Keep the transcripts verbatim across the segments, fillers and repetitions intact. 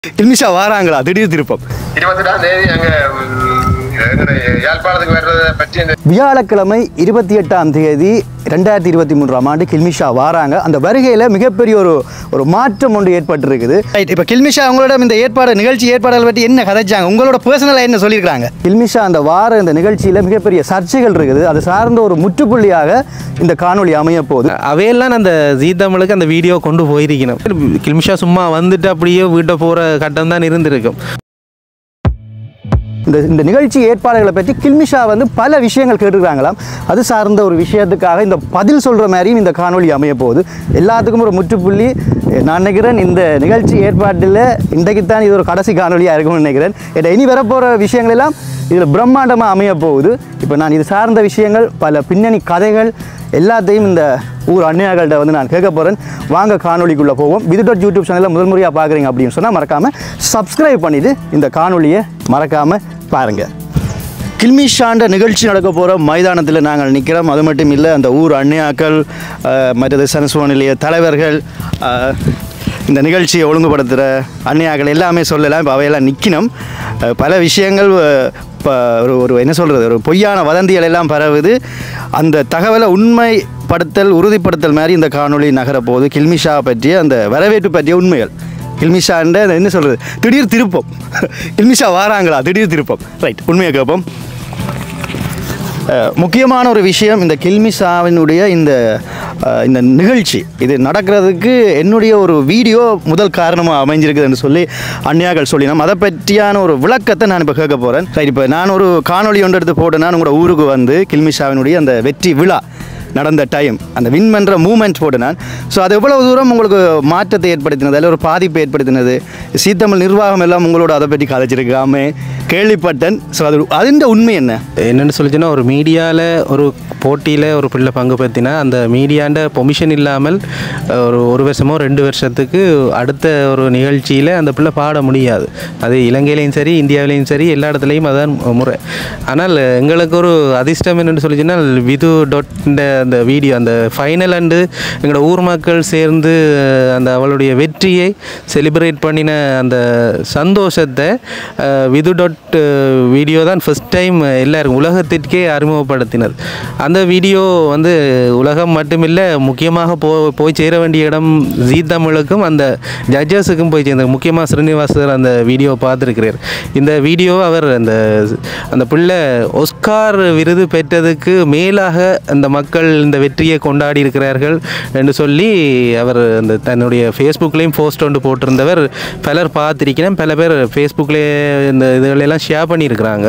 கில்மிஷா வாராங்களா திடீர் திருப்பம் இருபத்தெட்டாம் தேதி அங்க யாழ்ப்பாணத்துக்கு வர்றதை பற்றி வியாழக்கிழமை இருபத்தி எட்டாம் தேதி ரெண்டாயிரத்தி இருபத்தி மூன்றாம் ஆண்டு கில்மிஷா வாராங்க. அந்த வருகையில் மிகப்பெரிய ஒரு ஒரு மாற்றம் ஒன்று ஏற்பட்டிருக்குது. ரைட், இப்போ கில்மிஷா அவங்களோட இந்த ஏற்பாடு நிகழ்ச்சி ஏற்பாடுகள் பற்றி என்ன கதைச்சாங்க, உங்களோட பர்சனலாக என்ன சொல்லியிருக்காங்க? கில்மிஷா அந்த வார இந்த நிகழ்ச்சியில் மிகப்பெரிய சர்ச்சைகள் இருக்குது. அது சார்ந்த ஒரு முற்றுப்புள்ளியாக இந்த காணொலி அமைய போகுது. அவையெல்லாம் அந்த ஜீ தமிழுக்கு அந்த வீடியோ கொண்டு போயிருக்கணும். கில்மிஷா சும்மா வந்துட்டு அப்படியே வீட்டை போகிற கட்டம் தான் இருந்திருக்கும். இந்த இந்த நிகழ்ச்சி ஏற்பாடுகளை பற்றி கில்மிஷா வந்து பல விஷயங்கள் கேட்டுருக்காங்களாம். அது சார்ந்த ஒரு விஷயத்துக்காக இந்த பதில் சொல்கிற மாதிரியும் இந்த காணொலி அமைய போகுது. எல்லாத்துக்கும் ஒரு முற்றுப்புள்ளி நான் நினைக்கிறேன். இந்த நிகழ்ச்சி ஏற்பாட்டில் இன்றைக்குத்தான் இது ஒரு கடைசி காணொலியாக இருக்கும்னு நினைக்கிறேன். இனி வரப்போகிற விஷயங்கள் எல்லாம் இதில் பிரம்மாண்டமாக அமைய போகுது. இப்போ நான் இது சார்ந்த விஷயங்கள் பல பின்னணி கதைகள் எல்லாத்தையும் இந்த ஊர் அண்ணையார்கள்ட்ட வந்து நான் கேட்க போகிறேன். வாங்க காணொலிக்குள்ளே போவோம். விது டாட் யூடியூப் சேனலில் முதல் முறையாக பார்க்குறீங்க அப்படின்னு சொன்னால் மறக்காமல் சப்ஸ்கிரைப் பண்ணிவிட்டு இந்த காணொலியை மறக்காமல் பாருங்கள். கில்மிஷாண்ட நிகழ்ச்சி நடக்க போகிற மைதானத்தில் நாங்கள் நிற்கிறோம். அது மட்டும் இல்லை, அந்த ஊர் அண்ணையாக்கள் மற்றது சனசுவ நிலைய தலைவர்கள் இந்த நிகழ்ச்சியை ஒழுங்குபடுத்துகிற அண்ணையாக்கள் எல்லாமே சொல்லலாம். இப்போ அவையெல்லாம் நிற்கணும். பல விஷயங்கள் இப்போ ஒரு ஒரு என்ன சொல்கிறது, ஒரு பொய்யான வதந்திகள் எல்லாம் பரவுது. அந்த தகவலை உண்மைப்படுத்தல் உறுதிப்படுத்தல் மாதிரி இந்த காணொலி நகரப்போகுது. கில்மிஷா பற்றிய அந்த வரவேற்பு பற்றிய உண்மைகள். கில்மிஷாண்ட என்ன சொல்கிறது, திடீர் திருப்பம். கில்மிஷா வாராங்களா திடீர் திருப்பம். ரைட், உண்மையை கேட்போம். முக்கியமான ஒரு விஷயம், இந்த கில்மிஷாவினுடைய இந்த இந்த நிகழ்ச்சி இது நடக்கிறதுக்கு என்னுடைய ஒரு வீடியோ முதல் காரணமாக அமைஞ்சிருக்குதுன்னு சொல்லி அந்நியாக்கள் சொல்லினோம். அதை பற்றியான ஒரு விளக்கத்தை நான் இப்போ கேட்க போகிறேன். சரி, இப்போ நான் ஒரு காணொலி ஒன்று எடுத்து போட்டேன்னா உங்களோட ஊருக்கு வந்து கில்மிஷாவினுடைய அந்த வெற்றி விழா நடந்த டைம் அந்த வின் பண்ணுற மூமெண்ட் போட்டு நான் ஸோ அது எவ்வளவு தூரம் உங்களுக்கு மாற்றத்தை ஏற்படுத்தினது, அதில் ஒரு பாதிப்பை ஏற்படுத்தினது, சீத்தமிழ் நிர்வாகம் எல்லாம் உங்களோட அதை பற்றி கதைச்சிருக்காமே கேள்விப்பட்டேன். ஸோ அது அதிண்ட உண்மை என்ன என்னென்னு சொல்லிச்சுன்னா, ஒரு மீடியாவில் ஒரு போட்டியில் ஒரு பிள்ளை பங்கு பற்றினா அந்த மீடியாண்ட பொமிஷன் இல்லாமல் ஒரு ஒரு வருஷமோ ரெண்டு வருஷத்துக்கு அடுத்த ஒரு நிகழ்ச்சியில் அந்த பிள்ளை பாட முடியாது. அது இலங்கையிலையும் சரி இந்தியாவிலையும் சரி எல்லா இடத்துலையும் அதான் முறை. ஆனால் எங்களுக்கு ஒரு அதிர்ஷ்டம் என்னென்னு சொல்லிச்சுன்னா, விது டொட் அந்த வீடியோ அந்த ஃபைனல் அண்டு எங்களோட ஊர் மக்கள் சேர்ந்து அந்த அவளுடைய வெற்றியை செலிப்ரேட் பண்ணின அந்த சந்தோஷத்தை விது டாட் வீடியோ தான் ஃபஸ்ட் டைம் எல்லாருக்கும் உலகத்திற்கே அறிமுகப்படுத்தினது. அந்த வீடியோ வந்து உலகம் மட்டுமில்லை, முக்கியமாக போ போய் சேர வேண்டிய இடம் ஜீ தமிழுக்கும் அந்த ஜட்ஜஸுக்கும் போய் சேர்ந்தார். முக்கியமாக ஸ்ரீனிவாசர் அந்த வீடியோ பார்த்துருக்கிறார். இந்த வீடியோ அவர் அந்த அந்த பிள்ளை ஒஸ்கார் விருது பெற்றதுக்கு மேலாக அந்த மக்கள் இந்த வெற்றியை கொண்டாடி இருக்கிறார்கள் என்று சொல்லி அவர் அந்த தன்னுடைய ஃபேஸ்புக்லேயும் போஸ்ட் ஒன்று போட்டிருந்தவர் பலர் பார்த்துருக்கிறேன். பல பேர் ஃபேஸ்புக்கில் இந்த இதுகளெல்லாம் ஷேர் பண்ணியிருக்கிறாங்க.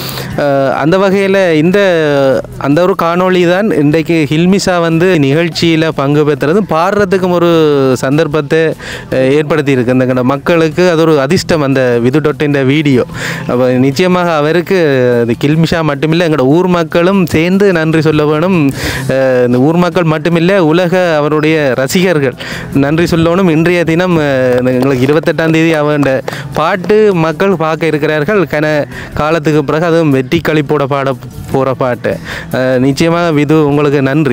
அந்த வகையில் இந்த அந்த ஒரு காணொளி தான் இன்றைக்கு கில்மிஷா வந்து நிகழ்ச்சியில் பங்கு பெற்றுறது பாடுறதுக்கும் ஒரு சந்தர்ப்பத்தை ஏற்படுத்தி இருக்கு. அந்த மக்களுக்கு அது ஒரு அதிர்ஷ்டம் அந்த விது டொட்டின் வீடியோ. அப்போ நிச்சயமாக அவருக்கு அது கில்மிஷா மட்டுமில்லை, எங்களோட ஊர் மக்களும் சேர்ந்து நன்றி சொல்ல வேணும். இந்த ஊர் மக்கள் மட்டுமில்லை, உலக அவருடைய ரசிகர்கள் நன்றி சொல்லணும். இன்றைய தினம் எங்களுக்கு இருபத்தெட்டாம் தேதி அவண்ட பாட்டு மக்கள் பார்க்க இருக்கிறார்கள். கன காலத்துக்கு பிறகு அதுவும் வெற்றி களிப்போட பாட போகிற பாட்டு. நிச்சயமாக விது உங்களுக்கு நன்றி.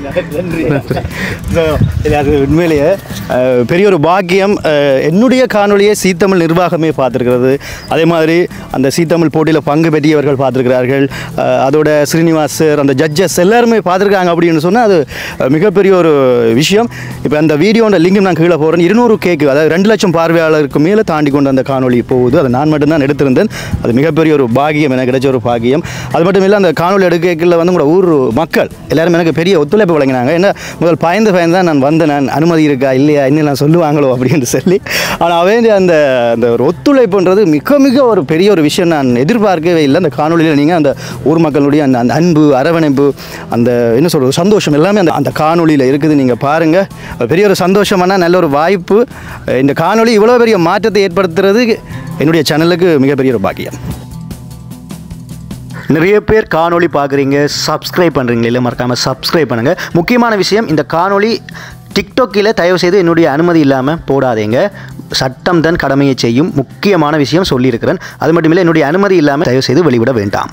அது உண்மையிலேயே பெரிய ஒரு பாக்கியம். என்னுடைய காணொலியை சீத்தமிழ் நிர்வாகமே பார்த்துருக்கிறது. அதே மாதிரி அந்த சீத்தமிழ் போட்டியில் பங்கு பெற்றியவர்கள் பார்த்துருக்கிறார்கள். அதோட ஸ்ரீனிவாசர் அந்த ஜட்ஜஸ் எல்லாருமே பார்த்துருக்காங்க அப்படின்னு சொன்னால் அது மிகப்பெரிய ஒரு விஷயம். இப்போ அந்த வீடியோட லிங்கும் நான் கீழே போகிறேன். இருநூறு கேக்கு அதாவது ரெண்டு லட்சம் பார்வையாளருக்கு மேலே தாண்டி கொண்டு அந்த காணொலி போகுது. அதை நான் மட்டும்தான் எடுத்திருந்தேன். அது மிகப்பெரிய ஒரு பாகியம், எனக்கு கிடைச்ச ஒரு பாகியம். அது மட்டும் இல்லை, அந்த காணொலி எடுக்கல வந்து உங்களோட ஊர் மக்கள் எல்லாரும் எனக்கு பெரிய ஒத்துழைப்பு வழங்கினாங்க. என்ன முதல் பயந்து பயந்து தான் நான் வந்தேன், நான் அனுமதி இருக்கா இல்லையா இன்னும் சொல்லுவாங்களோ அப்படின்னு சொல்லி. ஆனால் அவே அந்த அந்த ஒரு ஒத்துழைப்புன்றது மிக மிக ஒரு பெரிய ஒரு விஷயம். நான் எதிர்பார்க்கவே இல்லை. அந்த காணொலியில் நீங்கள் அந்த ஊர் மக்களுடைய அந்த அந்த அன்பு அரவணைப்பு அந்த என்ன சொல்கிறது சந்தோஷம் எல்லாமே அந்த அந்த காணொலியில் இருக்குது. நீங்கள் பாருங்கள், பெரிய ஒரு சந்தோஷமான நல்ல ஒரு வாய்ப்பு. இந்த காணொலி இவ்வளோ பெரிய மாற்றத்தை ஏற்படுத்துறது என்னுடைய சேனலுக்கு மிகப்பெரிய ஒரு பாக்கியம். நிறைய பேர் காணொலி பார்க்குறீங்க, சப்ஸ்கிரைப் பண்ணுறீங்களா? இல்லை, மறக்காமல் சப்ஸ்கிரைப் பண்ணுங்கள். முக்கியமான விஷயம், இந்த காணொலி டிக்டாக்கில் தயவு செய்து என்னுடைய அனுமதி இல்லாமல் போடாதீங்க. சட்டம் தான் கடமையை செய்யும். முக்கியமான விஷயம் சொல்லியிருக்கிறேன். அது மட்டும் இல்லை, என்னுடைய அனுமதி இல்லாமல் தயவு செய்து வெளிவிட வேண்டாம்.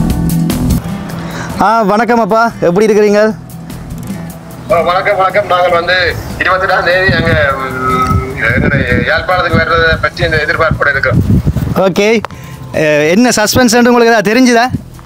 ஆ வணக்கம் அப்பா, எப்படி இருக்கிறீங்க? வணக்கம் வணக்கம். நாங்கள் வந்து இருபத்தெட்டாம் தேதி அங்கே யாழ்ப்பாணத்துக்கு வர்றதை பற்றி இந்த எதிர்பார்ப்போட இருக்கிறோம். ஓகே, என்ன சஸ்பென்ஸ் உங்களுக்கு ஏதாவது தெரிஞ்சுதா?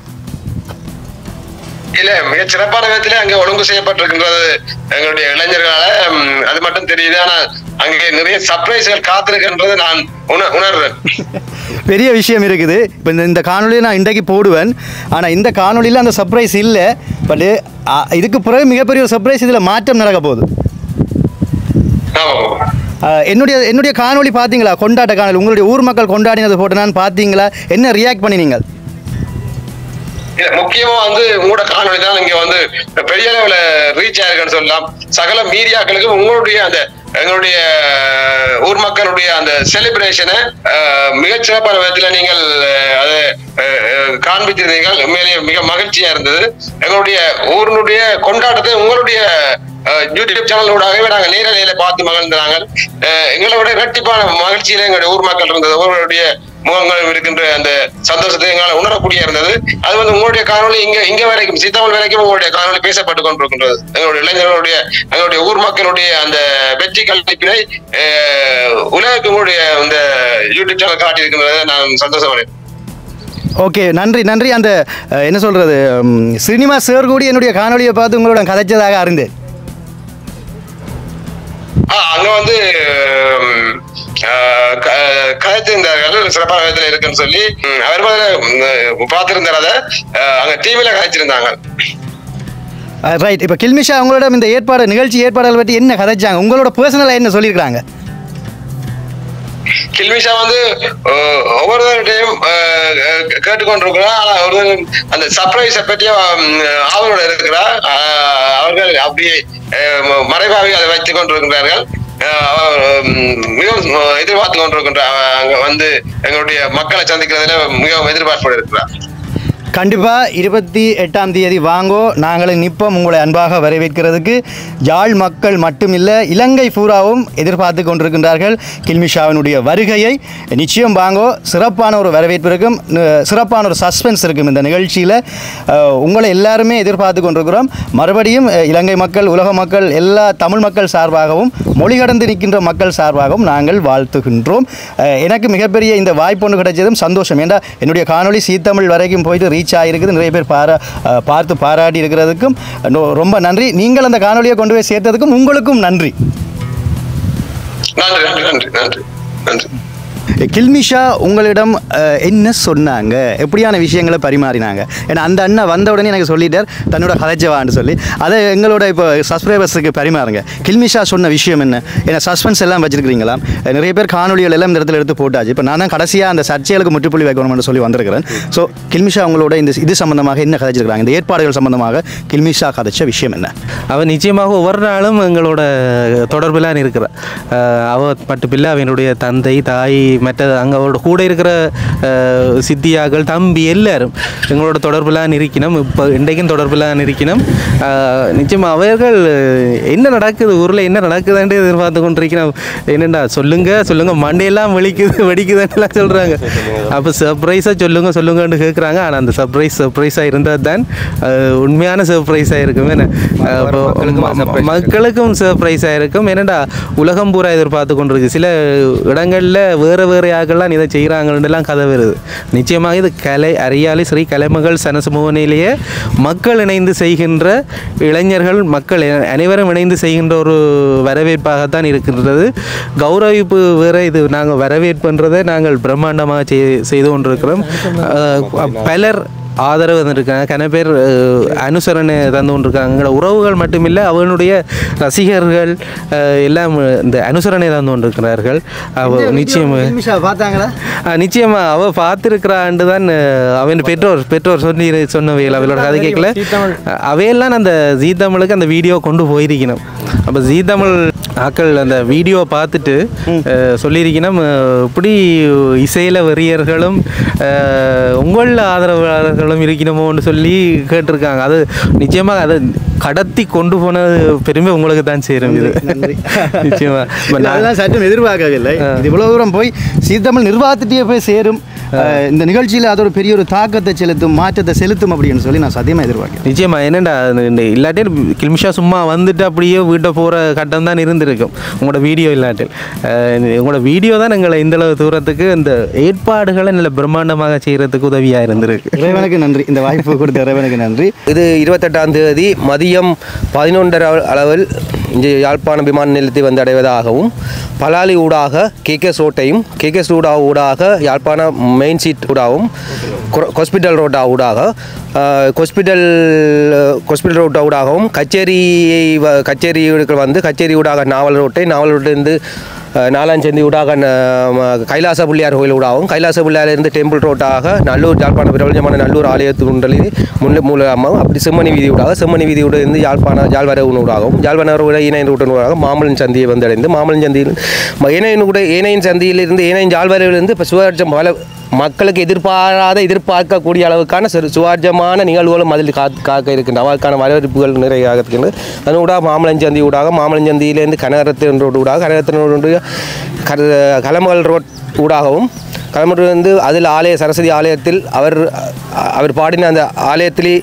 இல்ல, மிக சிறப்பான விதத்திலே அங்கே ஒழுங்கு செய்யப்பட்டிருக்கின்றது எங்களுடைய இளைஞர்களால. அது மட்டும் தெரியுது. ஆனா அங்கே நிறைய சர்ப்ரைஸ்கள் காத்திருக்கின்றது நான் உணர்றேன். பெரிய விஷயம் இருக்குது. இப்போ இந்த காணொலியை நான் இன்றைக்கு போடுவேன். ஆனால் இந்த காணொலியில் அந்த சர்ப்ரைஸ் இல்லை. பட் இதுக்கு பிறகு மிகப்பெரிய ஒரு சர்ப்ரைஸ் இதில் மாற்றம் நடக்க போகுது. என்னுடைய என்னுடைய காணொலி பார்த்தீங்களா? கொண்டாட்ட காணொலி, உங்களுடைய ஊர் மக்கள் கொண்டாடினது போட்டேனான்னு பார்த்தீங்களா? என்ன ரியாக்ட் பண்ணினீங்க? முக்கியமா வந்து உங்களோட காணொலி தான் இங்க வந்து பெரிய அளவுல ரீச் ஆயிருக்குன்னு சொல்லலாம். சகல மீடியாக்களுக்கு உங்களுடைய அந்த எங்களுடைய ஊர் மக்களுடைய அந்த செலிப்ரேஷனை மிகச்சிறப்பான விதத்துல நீங்கள் அதை காண்பித்திருந்தீர்கள். உண்மையிலேயே மிக மகிழ்ச்சியா இருந்தது. எங்களுடைய ஊரினுடைய கொண்டாட்டத்தை உங்களுடைய யூடியூப் சேனலோடாகவே நாங்கள் நேரலையில பார்த்து மகிழ்ந்தாங்க. எங்களோட இரட்டிப்பான மகிழ்ச்சியில எங்களுடைய ஊர் மக்கள் இருந்தது. அவர்களுடைய முகங்களும் இருக்கின்ற அந்த சந்தோஷத்தை எங்களால் உணரக்கூடிய இருந்தது. அது வந்து உங்களுடைய காணொலி இங்க இங்க வரைக்கும் சீத்தாமல் வரைக்கும் உங்களுடைய காணொலி பேசப்பட்டு கொண்டிருக்கின்றது. எங்களுடைய இளைஞர்களுடைய எங்களுடைய ஊர் மக்களுடைய அந்த வெற்றி கல்விப்பினை உலகுக்கு உங்களுடைய இந்த யூடியூப் சேனல் காட்டி இருக்கின்றதை நான் சந்தோஷப்படுறேன். ஓகே, நன்றி நன்றி. அந்த என்ன சொல்றது, சினிமா சேர் கூடி என்னுடைய காணொலியை பார்த்து உங்களோட கதைச்சதாக அறிந்தேன். அங்க வந்து கதைச்சிருந்தார்கள், சிறப்பான விதத்துல இருக்குன்னு சொல்லி அவர் பார்த்திருந்தார். அதை அங்க டிவில கதைச்சிருந்தாங்க. ரைட். இப்போ கில்மிஷா உங்களோட இந்த ஏற்பாடு நிகழ்ச்சி ஏற்பாடுகள் பற்றி என்ன கதைச்சாங்க? உங்களோட பர்சனலா என்ன சொல்லியிருக்காங்க? கில்மிஷா வந்து ஒவ்வொருவருடையும் கேட்டுக்கொண்டிருக்கிறார். ஆனா ஒருவர் அந்த சர்ப்ரைஸை பற்றி ஆவலோட இருக்கிறார். அவர்கள் அப்படியே மறைவாக அதை வைத்துக் கொண்டிருக்கிறார்கள். மிகவும் எதிர்பார்த்து கொண்டிருக்கின்றார். அங்க வந்து எங்களுடைய மக்களை சந்திக்கிறதுல மிகவும் எதிர்பார்ப்போடு இருக்கிறார். கண்டிப்பாக இருபத்தி எட்டாம் தேதி வாங்கோ, நாங்களும் நிற்போம் உங்களை அன்பாக வரவேற்கிறதுக்கு. யாழ் மக்கள் மட்டுமில்லை, இலங்கை பூராவும் எதிர்பார்த்து கொண்டிருக்கின்றார்கள் கில்மிஷாவினுடைய வருகையை. நிச்சயம் வாங்கோ, சிறப்பான ஒரு வரவேற்பு இருக்கும், சிறப்பான ஒரு சஸ்பென்ஸ் இருக்கும் இந்த நிகழ்ச்சியில். உங்களை எல்லாருமே எதிர்பார்த்து கொண்டிருக்கிறோம். மறுபடியும் இலங்கை மக்கள், உலக மக்கள், எல்லா தமிழ் மக்கள் சார்பாகவும், மொழி கடந்து நிற்கின்ற மக்கள் சார்பாகவும் நாங்கள் வாழ்த்துகின்றோம். எனக்கு மிகப்பெரிய இந்த வாய்ப்பு ஒன்று கிடைச்சதும் சந்தோஷம். ஏன்னா என்னுடைய காணொலி சீத்தமிழ் வரைக்கும் போயிட்டு ரீச் ஆகிருக்குது. நிறைய பேர் பாரா பார்த்து பாராட்டி இருக்கிறதுக்கும் ரொம்ப நன்றி. நீங்கள் அந்த காணொலியை கொண்டு போய் சேர்த்ததுக்கும் உங்களுக்கும் நன்றி. நன்றி நன்றி நன்றி நன்றி. கில்மிஷா உங்களிடம் என்ன சொன்னாங்க, எப்படியான விஷயங்களை பரிமாறினாங்க? ஏன்னா அந்த அண்ணா வந்த உடனே எனக்கு சொல்லிட்டார் தன்னோட கதைச்சவான்னு சொல்லி. அதை எங்களோட இப்போ சப்ஸ்கிரைபர்ஸுக்கு பரிமாறுங்க. கில்மிஷா சொன்ன விஷயம் என்ன? ஏன்னா சஸ்பென்ஸ் எல்லாம் வச்சிருக்கிறீங்களா? நிறைய பேர் காணொலிகள் எல்லாம் இந்த இடத்துல எடுத்து போட்டாச்சு. இப்போ நான் தான் கடைசியாக அந்த சர்ச்சைகளுக்கு முற்றுப்புள்ளி வைக்கணும்னு சொல்லி வந்திருக்கிறேன். ஸோ கில்மிஷா உங்களோட இந்த இது சம்பந்தமாக என்ன கதைச்சிருக்கிறாங்க? இந்த ஏற்பாடுகள் சம்பந்தமாக கில்மிஷா கதைச்ச விஷயம் என்ன? அவன் நிச்சயமாக ஒவ்வொரு நாளும் எங்களோட தொடர்பிலான் இருக்கிறார். அவ மட்டும் இல்லை, அவனுடைய தந்தை, தாய், மற்ற அங்கே அவரோட கூட இருக்கிற சித்தியாக்கள், தம்பி எல்லாரும் எங்களோட தொடர்புலாம் இருக்கணும். இப்போ இன்றைக்கும் தொடர்புலாம் இருக்கணும். நிச்சயமாக அவர்கள் என்ன நடக்குது, ஊரில் என்ன நடக்குதுன்ட்டு எதிர்பார்த்து கொண்டிருக்கிறோம். என்னென்னா சொல்லுங்க சொல்லுங்க மண்டையெல்லாம் வெடிக்குது வெடிக்குதுன்னுலாம் சொல்கிறாங்க. அப்போ சர்ப்ரைஸாக சொல்லுங்க சொல்லுங்கன்னு கேட்குறாங்க. ஆனால் அந்த சர்ப்ரைஸ் சர்ப்ரைஸாக இருந்தால் தான் உண்மையான சர்ப்ரைஸாக இருக்கும். என்ன மக்களுக்கும் சர்ப்ரைஸாக இருக்கும். என்னென்னா உலகம் பூரா எதிர்பார்த்து கொண்டிருக்கு. சில இடங்களில் வேறு வேறு யாக்கெல்லாம் இதை செய்கிறாங்கலாம் கதை வருது. நிச்சயமாக இது கலை அறியாளி ஸ்ரீ கலைமகள் சனசமூகனிலேயே மக்கள் இணைந்து செய்கின்ற இளைஞர்கள், மக்கள் அனைவரும் இணைந்து செய்கின்ற ஒரு வரவேற்பாகத்தான் இருக்கின்றது. கௌரவிப்பு வேறு, இது நாங்கள் வரவேற்புன்றதை நாங்கள் பிரம்மாண்டமாக செய்து கொண்டிருக்கிறோம். பலர் ஆதரவு தந்திருக்காங்க, கன பேர் அனுசரணை தந்து கொண்டிருக்காங்க. உறவுகள் மட்டுமில்லை, அவனுடைய ரசிகர்கள் எல்லாம் இந்த அனுசரணை தந்து கொண்டிருக்கிறார்கள். அவ நிச்சயமாக பார்த்தாங்களா? நிச்சயமாக அவள் பார்த்துருக்கிறான்னு தான் அவன் பெற்றோர் பெற்றோர் சொல்லி சொன்னவைகள். அவளோட கதை கேட்கல, அவையெல்லாம் அந்த ஜீ தமிழுக்கு அந்த வீடியோ கொண்டு போயிருக்கணும். அப்போ ஜீ தமிழ் ஆக்கள் அந்த வீடியோ பார்த்துட்டு சொல்லியிருக்கணும், இப்படி இசையில் வெறியர்களும் உங்களில் ஆதரவாளர்களும் இருக்கணுமோன்னு சொல்லி கேட்டிருக்காங்க. அது நிச்சயமாக அதை கடத்தி கொண்டு போனது பெருமை உங்களுக்கு தான் சேரும். இது நிச்சயமாக சட்டம் எதிர்பார்க்கவில்லை. இது இவ்வளோ தூரம் போய் சீத்தமிழ் நிர்வாகத்திட்டே போய் சேரும் அஹ், இந்த நிகழ்ச்சியில் அது ஒரு பெரிய ஒரு தாக்கத்தை செலுத்தும் மாற்றத்தை செலுத்தும் அப்படின்னு சொல்லி நான் சத்தியமாக எதிர்பார்க்கிறேன். நிச்சயமா என்னடா இல்லாட்டில் கில்மிஷா சும்மா வந்துட்டு அப்படியே வீட்டை போகிற கட்டம் தான் இருந்திருக்கும் உங்களோட வீடியோ இல்லாட்டில். அஹ், உங்களோட வீடியோ தான் எங்களை இந்தளவு தூரத்துக்கு இந்த ஏற்பாடுகளை நல்ல பிரம்மாண்டமாக செய்கிறதுக்கு உதவியாக இருந்திருக்கு. இறைவனுக்கு நன்றி, இந்த வாய்ப்பு கொடுத்த இறைவனுக்கு நன்றி. இது இருபத்தெட்டாம் தேதி மதியம் பதினொன்றரை அளவில் இங்கே யாழ்ப்பாணம் விமான நிலையத்தை வந்து அடைவதாகவும் பலாலி ஊடாக கேகேஎஸ் ரோட்டையும் கேகேஎஸ் ஊடா ஊடாக யாழ்ப்பாணம் மெயின் சீட் ஊடாகவும் ஹாஸ்பிட்டல் ரோட்டா ஊடாக ஹாஸ்பிட்டல் ஹாஸ்பிட்டல் ரோட்டா ஊடாகவும் கச்சேரியை வ- கச்சேரி வந்து கச்சேரி ஊடாக நாவல் ரோட்டை நாவல் ரோட்டிலிருந்து நாலாஞ்சந்தி ஊடாக கைலாச பிள்ளையார் கோயில் ஊடாகவும் கைலாச பிள்ளையாரிலிருந்து டெம்பிள் ரோட்டாக நல்லூர் யாழ்ப்பாணம் பிரபலமான நல்லூர் ஆலயத்துண்டலில் முன்ன மூலமாகவும் அப்படி செம்மணி வீதி ஊடாக செம்மணி வீதியோடு இருந்து யாழ்ப்பாண ஜாழ்வரவு ஊடாகவும் ஜாழ்வரவு இணையின் ரூட்டன் ஊடாக மாமலன் சந்தியை வந்து அடைந்து மாமலன் சந்தியில் ஏனையின் கூட ஏனையின் சந்தியிலிருந்து ஏனையின் ஜாழ்வரவிலிருந்து இப்போ சுவர்ஜம் பல மக்களுக்கு எதிர்பாராத எதிர்பார்க்கக்கூடிய அளவுக்கான சிறு சுவார்ஜமான நிகழ்வுகளும் அதில் கா காக்க இருக்கின்றன. அவருக்கான வரவேற்புகள் நிறைய இருக்கின்றது. அதன் ஊடாக மாமலஞ்சந்தி ஊடாக மாமலஞ்சந்தியிலேருந்து கனகரத்தின் ரோடு ஊடாக கனகரத்தின் ரோடு கலமகள் ரோட் ஊடாகவும் கலமருந்து அதில் ஆலய சரஸ்வதி ஆலயத்தில் அவர் அவர் பாடின அந்த ஆலயத்திலே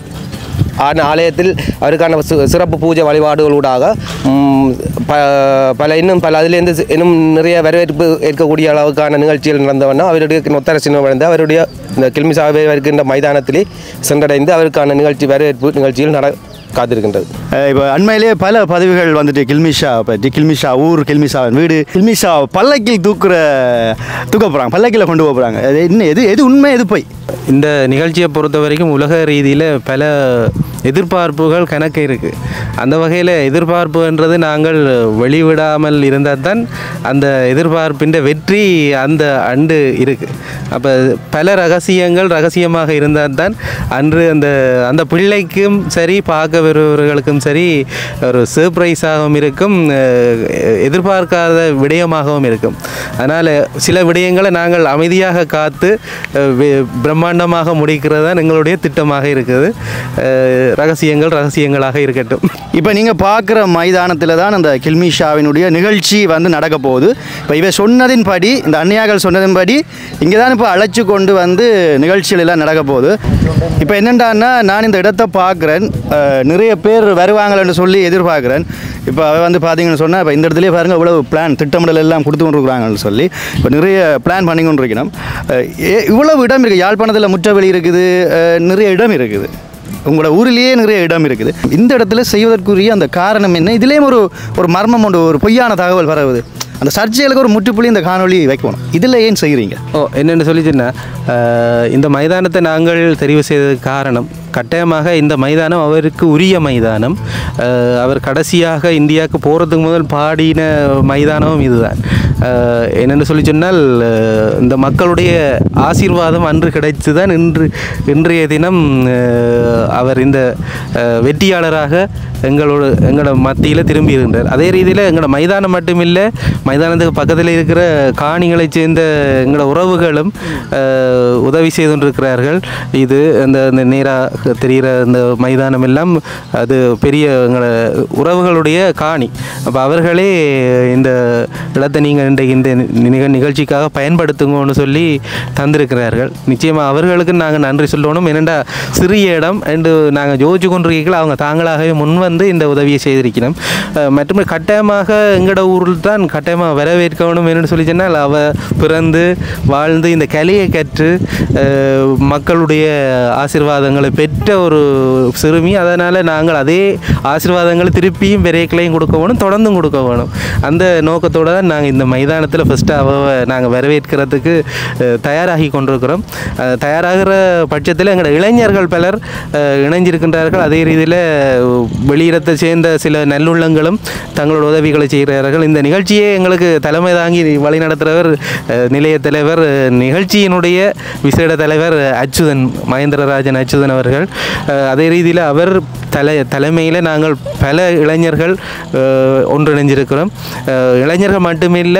ஆன ஆலயத்தில் அவருக்கான சி- சிறப்பு பூஜை வழிபாடுகளூடாக ம், ப பல இன்னும் பல அதிலேருந்து சி- இன்னும் நிறைய வரவேற்பு ஏற்கக்கூடிய அளவுக்கான நிகழ்ச்சிகள் நடந்தவண்ணா அவருடைய ஒத்தரசினம் வளர்ந்து அவருடைய இந்த கில்மிசாவை இருக்கின்ற மைதானத்திலே சென்றடைந்து அவருக்கான நிகழ்ச்சி வரவேற்பு நிகழ்ச்சிகள் நட காத்திருக்கின்றது. அஹ் இப்போ அண்மையிலே பல பதிவுகள் வந்துட்டு கில்மிஷா பற்றி கில்மிஷா ஊர் கில்மிஷா வீடு கில்மிஷா பல்லக்கில் தூக்குற தூக்க போகிறாங்க, பல்லக்கில் கொண்டு போக போகிறாங்க. அது என்ன எது எது உண்மை எது போய்? இந்த நிகழ்ச்சியை பொறுத்த வரைக்கும் உலக ரீதியில் பல எதிர்பார்ப்புகள் கணக்கு இருக்குது. அந்த வகையில் எதிர்பார்ப்புன்றது நாங்கள் வெளிவிடாமல் இருந்தால் தான் அந்த எதிர்பார்ப்பின் வெற்றி அந்த அண்டு இருக்குது. அப்போ பல ரகசியங்கள் ரகசியமாக இருந்தால் தான் அன்று அந்த அந்த பிள்ளைக்கும் சரி பார்க்க வருபவர்களுக்கும் சரி ஒரு சர்ப்ரைஸாகவும் இருக்கும், அஹ், எதிர்பார்க்காத விடயமாகவும் இருக்கும். அதனால் சில விடயங்களை நாங்கள் அமைதியாக காத்து அஹ், வே- பிரம்மாண்டமாக முடிக்கிறது தான் எங்களுடைய திட்டமாக இருக்குது. அஹ், ரகசியங்கள் ரகசியங்களாக இருக்கட்டும். இப்போ நீங்கள் பார்க்குற மைதானத்தில் தான் அந்த கில்மிஷாவினுடைய நிகழ்ச்சி வந்து நடக்க போகுது. இப்போ இவை சொன்னதின்படி இந்த அன்னியாக்கள் சொன்னதின்படி இங்கே தான் இப்போ அழைச்சி கொண்டு வந்து நிகழ்ச்சிகள் எல்லாம் நடக்க போகுது. இப்போ என்னென்னா நான் இந்த இடத்த பார்க்குறேன், அஹ், நிறைய பேர் வருவாங்கன்னு சொல்லி எதிர்பார்க்குறேன். இப்போ அவ வந்து பார்த்தீங்கன்னு சொன்னால் இப்போ இந்த இடத்துலேயே பாருங்கள் இவ்வளவு பிளான் திட்டமிடல் எல்லாம் கொடுத்து கொண்டிருக்கிறாங்கன்னு சொல்லி இப்போ நிறைய பிளான் பண்ணி கொண்டிருக்கணும். அஹ், ஏ- இவ்வளவு இடம் இருக்குது, யாழ்ப்பாணத்தில் முற்றவெளி இருக்குது, அஹ், நிறைய இடம் இருக்குது, உங்களோட ஊரிலேயே நிறைய இடம் இருக்குது. இந்த இடத்துல செய்வதற்குரிய அந்த காரணம் என்ன? இதுலேயும் ஒரு ஒரு மர்மம் உண்டு, ஒரு பொய்யான தகவல் பரவுது. அந்த சர்ச்சைகளுக்கு ஒரு முற்றுப்புள்ளி இந்த காணொளி வைக்கணும். இதில் ஏன் செய்கிறீங்க? ஓ என்னென்னு சொல்லிச்சுன்னா, இந்த மைதானத்தை நாங்கள் தெரிவு செய்ததுக்கு காரணம் கட்டாயமாக இந்த மைதானம் அவருக்கு உரிய மைதானம். அஹ், அவர் கடைசியாக இந்தியாவுக்கு போகிறதுக்கு முதல் பாடின மைதானமும் இதுதான். அஹ், என்னென்னு சொல்லி சொன்னால், அஹ், இந்த மக்களுடைய ஆசீர்வாதம் அன்று கிடைத்து தான் இன்று இன்றைய தினம் அஹ், அவர் இந்த அஹ், வெற்றியாளராக எங்களோட எங்களோட மத்தியில் திரும்பி இருந்தார். அதே ரீதியில் எங்களோட மைதானம் மட்டும் இல்லை, மைதானத்துக்கு பக்கத்தில் இருக்கிற காணிகளைச் சேர்ந்த எங்களோட உறவுகளும் அஹ், உதவி செய்து கொண்டிருக்கிறார்கள். இது அந்த அந்த நேராக தெரிகிற இந்த மைதானம் எல்லாம் அது பெரிய எங்களோட உறவுகளுடைய காணி. அப்போ அவர்களே இந்த இடத்தை நீங்கள் இன்றைக்கு இந்த நிக நிகழ்ச்சிக்காக பயன்படுத்துங்கன்னு சொல்லி தந்திருக்கிறார்கள். நிச்சயமாக அவர்களுக்கு நாங்கள் நன்றி சொல்லணும். என்னென்னா சிறிய இடம் என்று நாங்கள் யோசிச்சு கொண்டிருக்கீர்கள், அவங்க தாங்களாகவே முன் வந்து இந்த உதவியை செய்திருக்கணும். அஹ், மற்றும் கட்டாயமாக எங்களோட ஊரில் தான் கட்டாயமாக வரவேற்கணும் என்று சொல்லி சொன்னால், அவ பிறந்து வாழ்ந்து இந்த கலையை கற்று அஹ், மக்களுடைய ஆசீர்வாதங்களை பெற்ற ஒரு சிறுமி. அதனால் நாங்கள் அதே ஆசீர்வாதங்களை திருப்பியும் பெரியக்களையும் கொடுக்க வேணும், தொடர்ந்தும் கொடுக்க வேணும். அந்த நோக்கத்தோடு தான் நாங்கள் இந்த மைதானத்தில் ஃபஸ்ட்டு அவ நாங்கள் வரவேற்கிறதுக்கு அஹ், தயாராகி கொண்டிருக்கிறோம். அஹ், தயாராகிற பட்சத்தில் எங்களோட இளைஞர்கள் பலர் அஹ், இணைஞ்சிருக்கின்றார்கள். அதே ரீதியில் வெளியிடத்தை சேர்ந்த சில நல்லுள்ளங்களும் தங்களோட உதவிகளை செய்கிறார்கள். இந்த நிகழ்ச்சியை எங்களுக்கு தலைமை தாங்கி வழி நடத்துகிறவர் அஹ், நிலைய தலைவர், நிகழ்ச்சியினுடைய விசேட தலைவர் அச்சுதன், மகேந்திரராஜன் அச்சுதன் அவர்கள். அஹ், அதே ரீதியில் அவர் தலை தலைமையில் நாங்கள் பல இளைஞர்கள் அஹ், ஒன்றிணைஞ்சிருக்கிறோம். அஹ், இளைஞர்கள் மட்டுமில்லை,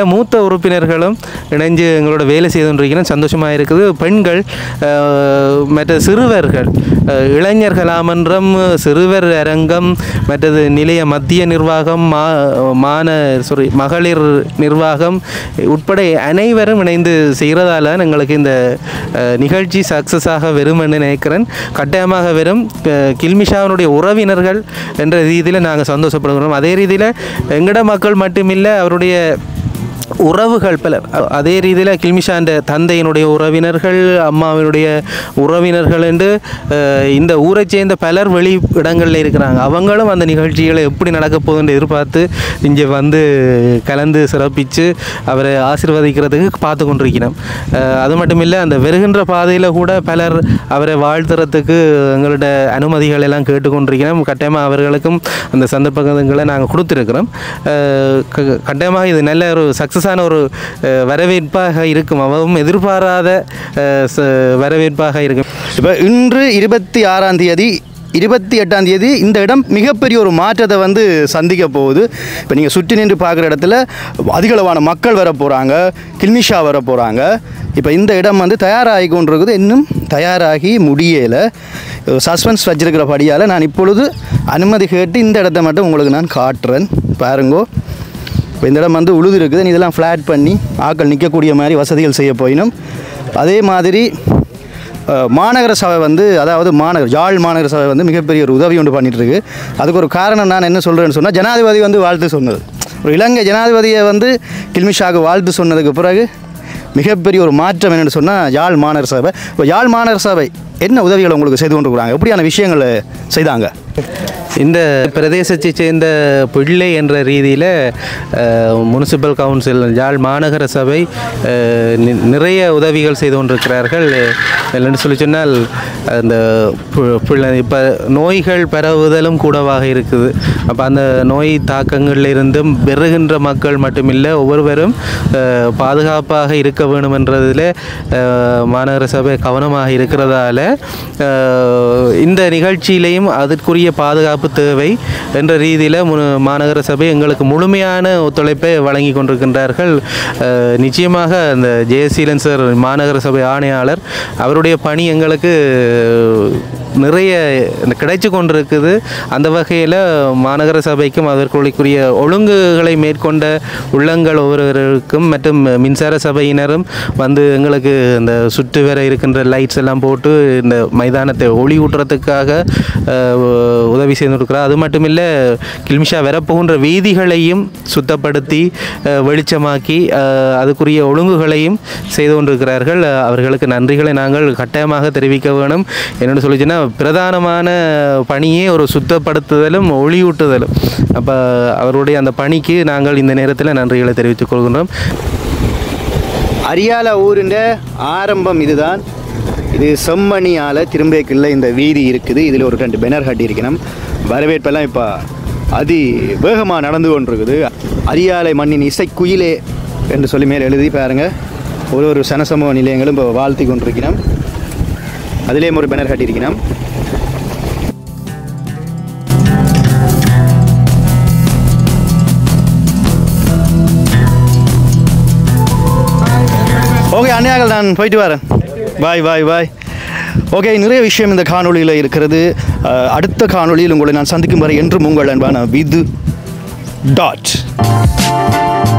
மூத்த உறுப்பினர்களும் இணைஞ்சு எங்களோட வேலை செய்து கொண்டிருக்கிறோம். சந்தோஷமாக இருக்குது. பெண்கள் மற்ற சிறுவர்கள் இளைஞர் ஆமன்றம் சிறுவர் அரங்கம் மற்றது நிலைய மத்திய நிர்வாகம் மா மான சாரி மகளிர் நிர்வாகம் உட்பட அனைவரும் இணைந்து செய்கிறதால எங்களுக்கு இந்த நிகழ்ச்சி சக்ஸஸாக வரும் என்று நினைக்கிறேன். கட்டாயமாக வரும். கில்மிஷாவினுடைய உறவினர்கள் என்ற ரீதியில் நாங்கள் சந்தோஷப்படுகிறோம். அதே ரீதியில் எங்கட மக்கள் மட்டுமில்லை, அவருடைய உறவுகள் பலர் அதே ரீதியில் கில்மிஷாண்ட தந்தையினுடைய உறவினர்கள், அம்மாவினுடைய உறவினர்கள் என்று இந்த ஊரை சேர்ந்த பலர் வெளி இடங்களில் இருக்கிறாங்க. அவங்களும் அந்த நிகழ்ச்சிகளை எப்படி நடக்க போகுதுன்னு எதிர்பார்த்து இங்கே வந்து கலந்து சிறப்பித்து அவரை ஆசீர்வதிக்கிறதுக்கு பார்த்து கொண்டிருக்கிறோம். அது மட்டும் இல்லை, அந்த வருகின்ற பாதையில் கூட பலர் அவரை வாழ்த்துறதுக்கு எங்களோட அனுமதிகள் எல்லாம் கேட்டுக்கொண்டிருக்கிறோம். கட்டாயமாக அவர்களுக்கும் அந்த சந்தர்ப்பங்களை நாங்கள் கொடுத்துருக்கிறோம். கட்டாயமாக இது நல்ல ஒரு சக்ஸஸான ஒரு வரவேற்பாக இருக்கும். அவவும் எதிர்பாராத வரவேற்பாக இருக்கும். இப்போ இன்று இருபத்தி ஆறாம் தேதி இருபத்தி எட்டாம் தேதி இந்த இடம் மிகப்பெரிய ஒரு மாற்றத்தை வந்து சந்திக்க போகுது. இப்போ நீங்கள் சுற்றி நின்று பார்க்குற இடத்துல அதிகளவான மக்கள் வர போகிறாங்க, கில்மிஷா வர போகிறாங்க. இப்போ இந்த இடம் வந்து தயாராகி கொண்டிருக்குது. இன்னும் தயாராகி முடியலை. சஸ்பென்ஸ் வச்சிருக்கிறபடியால் நான் இப்பொழுது அனுமதி கேட்டு இந்த இடத்த மட்டும் உங்களுக்கு நான் காட்டுறேன். பாருங்கோ, இப்போ இந்த இடம் வந்து உழுது இருக்குது. இதெல்லாம் ஃப்ளாட் பண்ணி ஆக்கள் நிற்கக்கூடிய மாதிரி வசதிகள் செய்ய போயினும். அதே மாதிரி மாநகர சபை வந்து அதாவது மாநகர் யாழ் மாநகர சபை வந்து மிகப்பெரிய ஒரு உதவி ஒன்று பண்ணிகிட்ருக்கு. அதுக்கு ஒரு காரணம் நான் என்ன சொல்கிறேன்னு சொன்னால், ஜனாதிபதி வந்து வாழ்த்து சொன்னது. ஒரு இலங்கை ஜனாதிபதியை வந்து கில்மிஷாவுக்கு வாழ்த்து சொன்னதுக்கு பிறகு மிகப்பெரிய ஒரு மாற்றம் என்னென்னு சொன்னால் யாழ் மாநகர சபை. இப்போ யாழ் மாநகர சபை என்ன உதவிகளை உங்களுக்கு செய்து கொண்டு இருக்கிறாங்க, எப்படியான விஷயங்களை செய்தாங்க? இந்த பிரதேசத்தை சேர்ந்த பிள்ளை என்ற ரீதியில் முனிசிபல் கவுன்சில் யாழ் மாநகர சபை நிறைய உதவிகள் செய்து கொண்டிருக்கிறார்கள். இல்லைன்னு சொல்லி சொன்னால் அந்த பிள்ளை இப்போ நோய்கள் பரவுதலும் கூடவாக இருக்குது. அப்போ அந்த நோய் தாக்கங்களில் இருந்தும் பெறுகின்ற மக்கள் மட்டுமில்லை, ஒவ்வொருவரும் பாதுகாப்பாக இருக்க வேண்டும் என்றதில் மாநகர சபை கவனமாக இருக்கிறதால இந்த நிகழ்ச்சியிலையும் அதற்குரிய பாதுகாப்பு தேவை என்ற ரீதியில் மாநகர சபை எங்களுக்கு முழுமையான ஒத்துழைப்பை வழங்கி கொண்டிருக்கின்றார்கள். நிச்சயமாக அந்த ஜெயசீலன் சார் மாநகர சபை ஆணையாளர், அவருடைய பணி எங்களுக்கு நிறைய கிடைச்சு கொண்டிருக்குது. அந்த வகையில் மாநகர சபைக்கும் அதற்குரிய ஒழுங்குகளை மேற்கொண்ட உள்ளங்கள் ஒவ்வொருவருக்கும் மற்றும் மின்சார சபையினரும் வந்து எங்களுக்கு இந்த சுற்று வர இருக்கின்ற லைட்ஸ் எல்லாம் போட்டு இந்த மைதானத்தை ஒளி ஊட்டுறதுக்காக உதவி செய்திருக்கிறார். அது மட்டும் இல்லை, கில்மிஷா வரப்போகின்ற வீதிகளையும் சுத்தப்படுத்தி வெளிச்சமாக்கி அதுக்குரிய ஒழுங்குகளையும் செய்து கொண்டிருக்கிறார்கள். அவர்களுக்கு நன்றிகளை நாங்கள் கட்டாயமாக தெரிவிக்க வேணும். என்னென்னு சொல்லிச்சுன்னா, பிரதானமான பணியே ஒரு சுத்தப்படுத்துதலும் ஒளியூட்டுதலும். அப்போ அவருடைய அந்த பணிக்கு நாங்கள் இந்த நேரத்தில் நன்றிகளை தெரிவித்துக் கொள்கின்றோம். அரியால ஊருண்ட ஆரம்பம் இதுதான். இது செம்மணியால் திரும்பேக்கில் இந்த வீதி இருக்குது. இதில் ஒரு ரெண்டு பேனர் கட்டி இருக்கணும். வரவேற்பெல்லாம் இப்போ அதி வேகமாக நடந்து கொண்டிருக்குது. அரியாலை மண்ணின் இசைக்குயிலே என்று சொல்லி மேலே எழுதி பாருங்கள். ஒரு ஒரு சனசமூக நிலையங்களும் இப்போ வாழ்த்தி கொண்டிருக்கணும். அதிலேயும் ஒரு பேனர் கட்டியிருக்கணும். ஓகே அண்ணியாக்கள், நான் போயிட்டு வரேன். பாய் பாய் பாய். ஓகே, நிறைய விஷயம் இந்த காணொலியில் இருக்கிறது. அடுத்த காணொலியில் உங்களை நான் சந்திக்கும் வரை என்றும் உங்கள் அன்பான விது டாட்